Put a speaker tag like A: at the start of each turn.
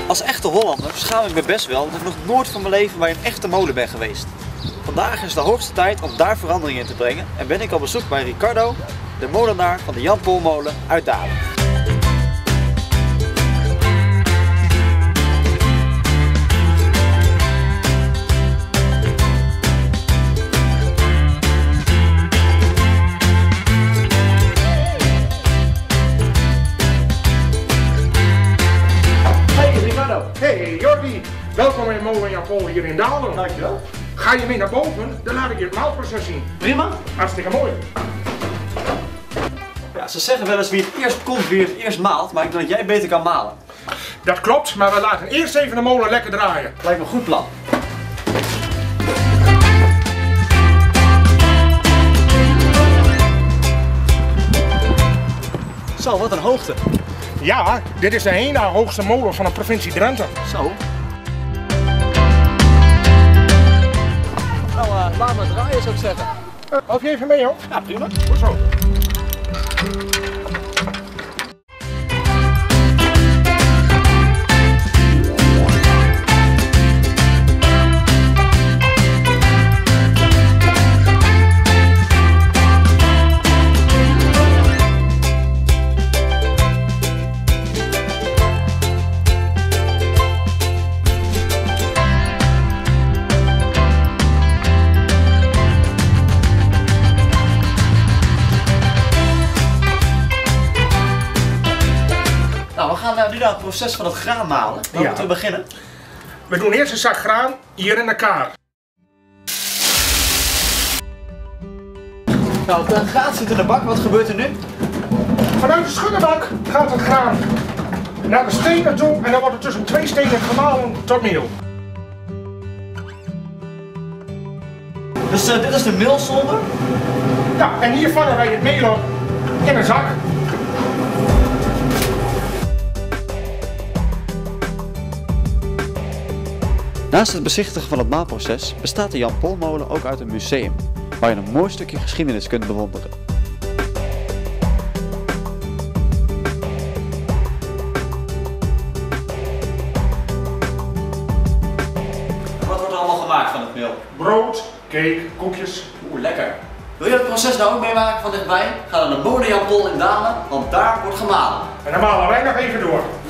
A: Als echte Hollander schaam ik me best wel dat ik nog nooit van mijn leven bij een echte molen ben geweest. Vandaag is de hoogste tijd om daar verandering in te brengen en ben ik op bezoek bij Ricardo, de molenaar van de Jan Polmolen uit Dalen.
B: Hey Jordi, welkom in molen Jan Pol hier in Dalen.
A: Dankjewel.
B: Ga je mee naar boven, dan laat ik je het maalproces zien.
A: Prima.
B: Hartstikke mooi.
A: Ja, ze zeggen wel eens wie het eerst komt, wie het eerst maalt, maar ik denk dat jij beter kan malen.
B: Dat klopt, maar we laten eerst even de molen lekker draaien.
A: Lijkt me een goed plan. Zo, wat een hoogte.
B: Ja, dit is de één na hoogste molen van de provincie Drenthe.
A: Zo. Nou, laat maar draaien zou ik zeggen.
B: Help je even mee hoor?
A: Ja, prima.
B: Goed zo.
A: Nou, we gaan nu naar het proces van het graan malen. Dan
B: Ja.
A: moeten we beginnen.
B: We doen eerst een zak graan hier in de kaar.
A: Nou, het graan zit in de bak. Wat gebeurt er nu?
B: Vanuit de schudderbak gaat het graan naar de stenen toe en dan wordt het tussen twee stenen gemalen tot meel.
A: Dus dit is de meelzolder.
B: Ja, en hier vangen wij het meel op in een zak.
A: Naast het bezichtigen van het maalproces bestaat de Jan Polmolen ook uit een museum, waar je een mooi stukje geschiedenis kunt bewonderen. Wat wordt er allemaal gemaakt van het meel?
B: Brood, cake, koekjes.
A: Oeh, lekker. Wil je het proces nou ook meemaken van dichtbij? Ga dan naar molen Jan Pol in Dalen, want daar wordt gemalen.
B: En dan malen wij nog even door.